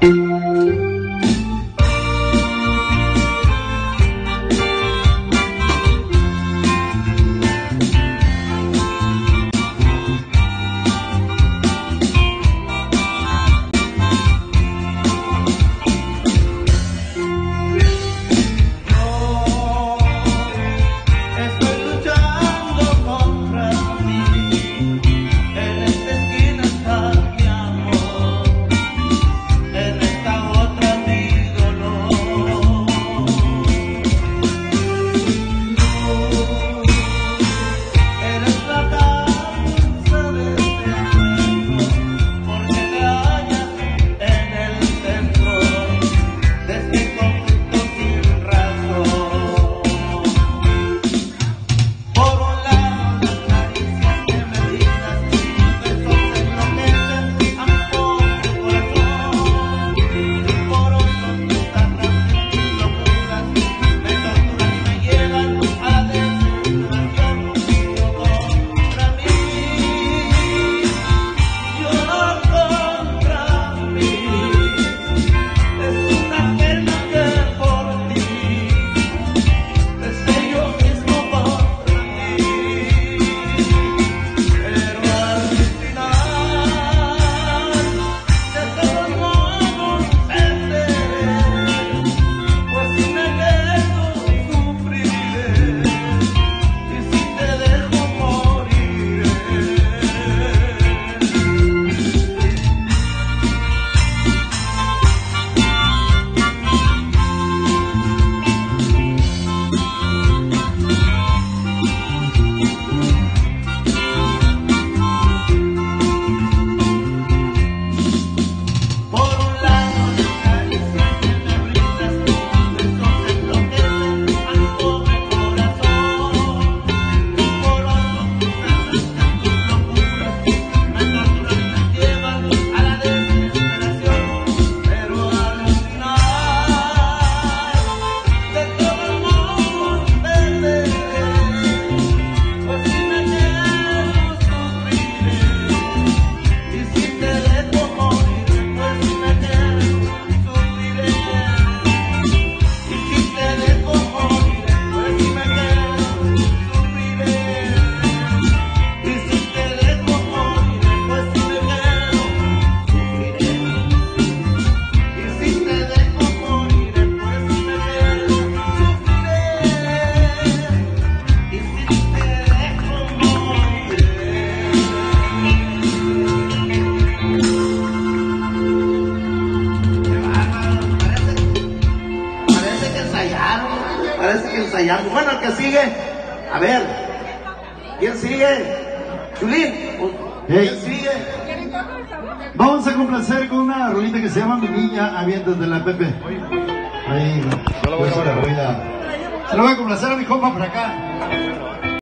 ensayando. Bueno, el que sigue, a ver, ¿quién sigue? Chulín, ¿quién sigue? Vamos a complacer con una rolita que se llama Mi Niña, aviéntate la Pepe. Ahí, se lo voy a complacer a mi compa por acá.